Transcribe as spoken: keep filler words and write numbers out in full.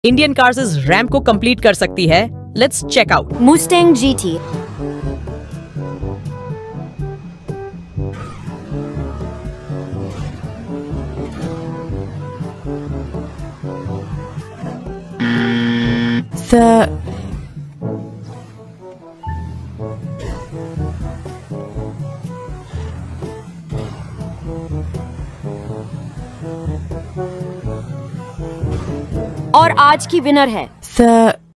Indian cars इस ramp को complete कर सकती है? Let's check out. Mustang G T. The और आज की विनर है The